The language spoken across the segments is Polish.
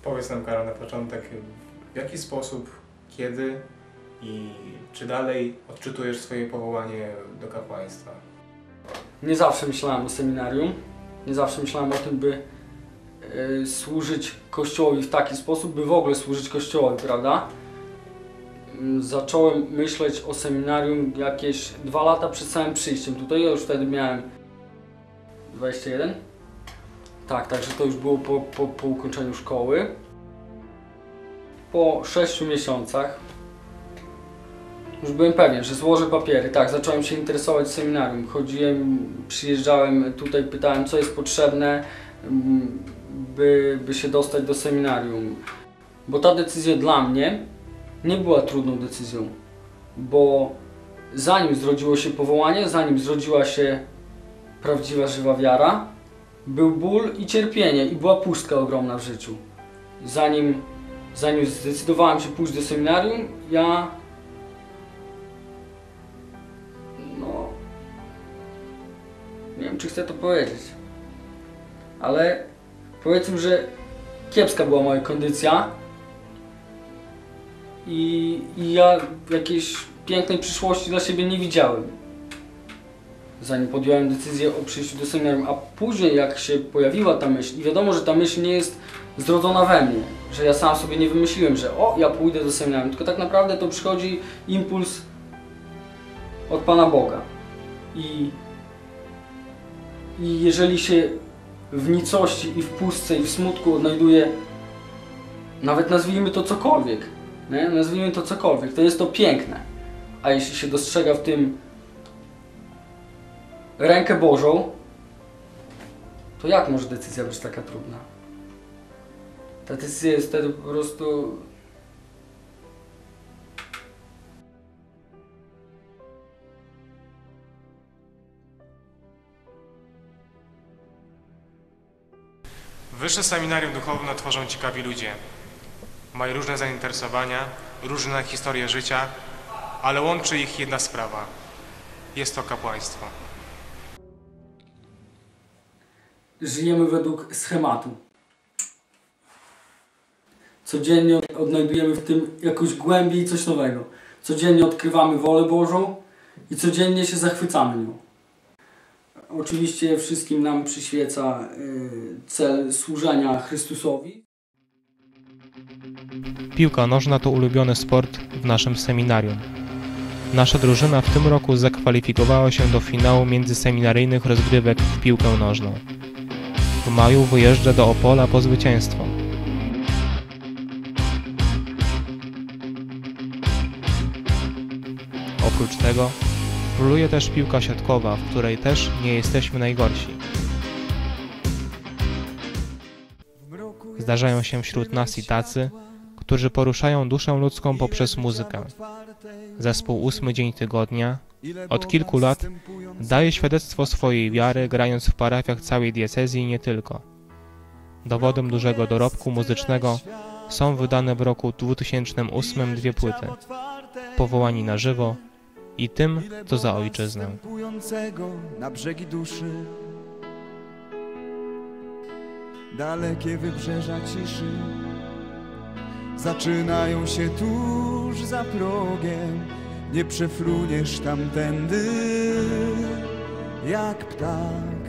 Powiedz nam, Karol, na początek, w jaki sposób, kiedy i czy dalej odczytujesz swoje powołanie do kapłaństwa? Nie zawsze myślałem o seminarium, nie zawsze myślałem o tym, by służyć Kościołowi w taki sposób, by w ogóle służyć Kościołowi, prawda? Zacząłem myśleć o seminarium jakieś 2 lata przed samym przyjściem tutaj. Ja już wtedy miałem 21. Tak, także to już było po ukończeniu szkoły. Po 6 miesiącach już byłem pewien, że złożę papiery. Tak, zacząłem się interesować seminarium. Chodziłem, przyjeżdżałem tutaj, pytałem, co jest potrzebne, by się dostać do seminarium. Bo ta decyzja dla mnie nie była trudną decyzją, bo zanim zrodziło się powołanie, zanim zrodziła się prawdziwa, żywa wiara, był ból i cierpienie i była pustka ogromna w życiu. Zanim zdecydowałem się pójść do seminarium, ja nie wiem, czy chcę to powiedzieć, ale powiedzmy, że kiepska była moja kondycja i ja jakiejś pięknej przyszłości dla siebie nie widziałem, zanim podjąłem decyzję o przyjściu do seminarium. A później, jak się pojawiła ta myśl, i wiadomo, że ta myśl nie jest zrodzona we mnie, że ja sam sobie nie wymyśliłem, że ja pójdę do seminarium, tylko tak naprawdę to przychodzi impuls od Pana Boga. I jeżeli się w nicości i w pustce i w smutku odnajduje, nawet nazwijmy to cokolwiek, nie? Nazwijmy to cokolwiek, to jest to piękne. A jeśli się dostrzega w tym rękę Bożą, to jak może decyzja być taka trudna? Ta decyzja jest wtedy po prostu... Wyższe seminarium duchowne tworzą ciekawi ludzie. Mają różne zainteresowania, różne historie życia, ale łączy ich jedna sprawa. Jest to kapłaństwo. Żyjemy według schematu. Codziennie odnajdujemy w tym jakąś głębię i coś nowego. Codziennie odkrywamy wolę Bożą i codziennie się zachwycamy nią. Oczywiście wszystkim nam przyświeca cel służenia Chrystusowi. Piłka nożna to ulubiony sport w naszym seminarium. Nasza drużyna w tym roku zakwalifikowała się do finału międzyseminaryjnych rozgrywek w piłkę nożną. W maju wyjeżdża do Opola po zwycięstwo. Oprócz tego króluje też piłka siatkowa, w której też nie jesteśmy najgorsi. Zdarzają się wśród nas i tacy, którzy poruszają duszę ludzką poprzez muzykę. Zespół 8 Dzień Tygodnia od kilku lat daje świadectwo swojej wiary, grając w parafiach całej diecezji i nie tylko. Dowodem dużego dorobku muzycznego są wydane w roku 2008 2 płyty: Powołani na żywo i Tym, co za ojczyznę. Na brzegi duszy, dalekie wybrzeża ciszy zaczynają się tuż za progiem. Nie przefruniesz tamtędy jak ptak.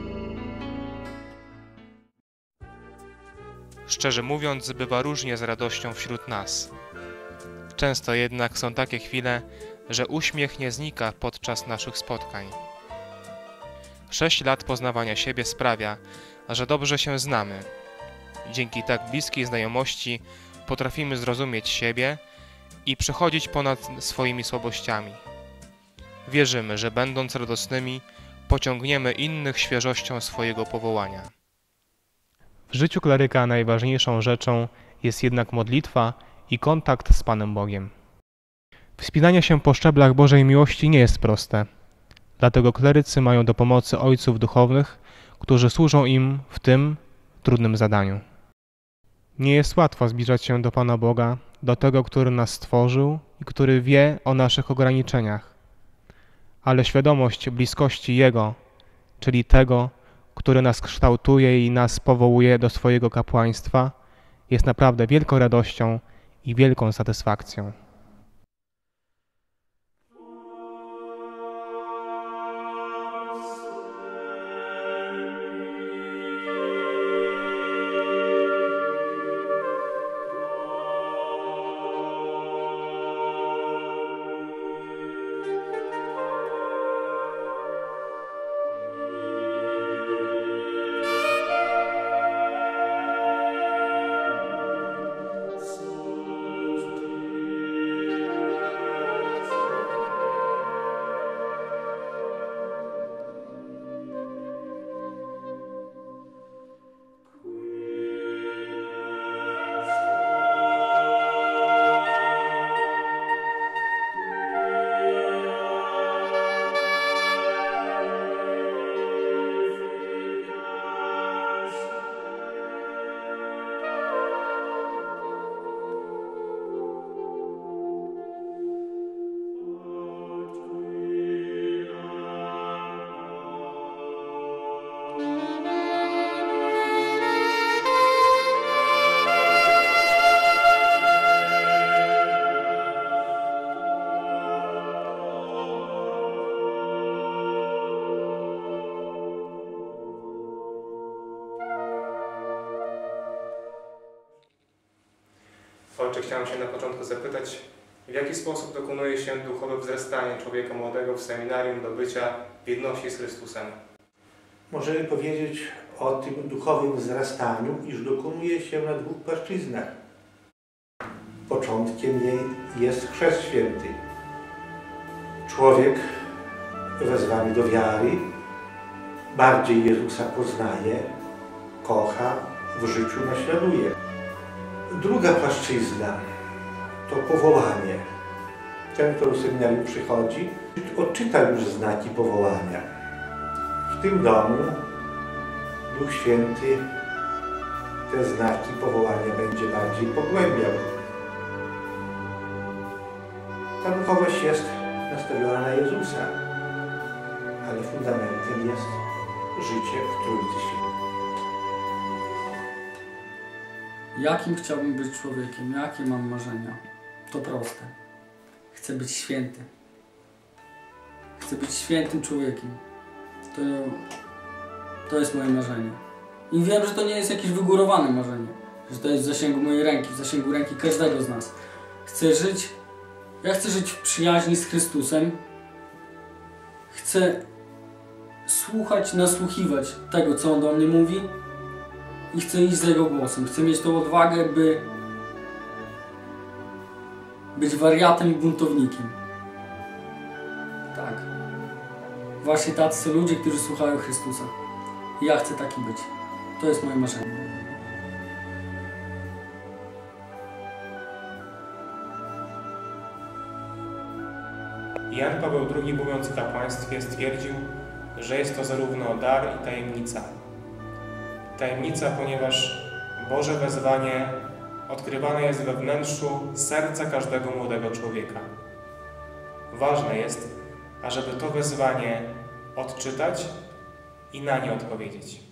Szczerze mówiąc, bywa różnie z radością wśród nas. Często jednak są takie chwile, że uśmiech nie znika podczas naszych spotkań. 6 lat poznawania siebie sprawia, że dobrze się znamy. Dzięki tak bliskiej znajomości potrafimy zrozumieć siebie i przechodzić ponad swoimi słabościami. Wierzymy, że będąc radosnymi, pociągniemy innych świeżością swojego powołania. W życiu kleryka najważniejszą rzeczą jest jednak modlitwa i kontakt z Panem Bogiem. Wspinanie się po szczeblach Bożej miłości nie jest proste. Dlatego klerycy mają do pomocy ojców duchownych, którzy służą im w tym trudnym zadaniu. Nie jest łatwo zbliżać się do Pana Boga, do tego, który nas stworzył i który wie o naszych ograniczeniach. Ale świadomość bliskości Jego, czyli tego, który nas kształtuje i nas powołuje do swojego kapłaństwa, jest naprawdę wielką radością i wielką satysfakcją. Ojcze, chciałem się na początku zapytać, w jaki sposób dokonuje się duchowe wzrastanie człowieka młodego w seminarium do bycia w jedności z Chrystusem? Możemy powiedzieć o tym duchowym wzrastaniu, iż dokonuje się na dwóch płaszczyznach. Początkiem jej jest Chrzest Święty. Człowiek wezwany do wiary bardziej Jezusa poznaje, kocha, w życiu naśladuje. Druga płaszczyzna to powołanie. Ten, kto do seminarium przychodzi, odczyta już znaki powołania. W tym domu Duch Święty te znaki powołania będzie bardziej pogłębiał. Ta duchowość jest nastawiona na Jezusa, ale fundamentem jest życie w Trójcy Świętej. Jakim chciałbym być człowiekiem? Jakie mam marzenia? To proste. Chcę być święty. Chcę być świętym człowiekiem. To jest moje marzenie. I wiem, że to nie jest jakieś wygórowane marzenie. Że to jest w zasięgu mojej ręki, w zasięgu ręki każdego z nas. Ja chcę żyć w przyjaźni z Chrystusem. Chcę słuchać, nasłuchiwać tego, co On do mnie mówi. I chcę iść za Jego głosem. Chcę mieć tą odwagę, by być wariatem i buntownikiem. Tak. Właśnie tacy są ludzie, którzy słuchają Chrystusa. I ja chcę taki być. To jest moje marzenie. Jan Paweł II, mówiąc o kapłaństwie, stwierdził, że jest to zarówno dar i tajemnica. Tajemnica, ponieważ Boże wezwanie odkrywane jest we wnętrzu serca każdego młodego człowieka. Ważne jest, ażeby to wezwanie odczytać i na nie odpowiedzieć.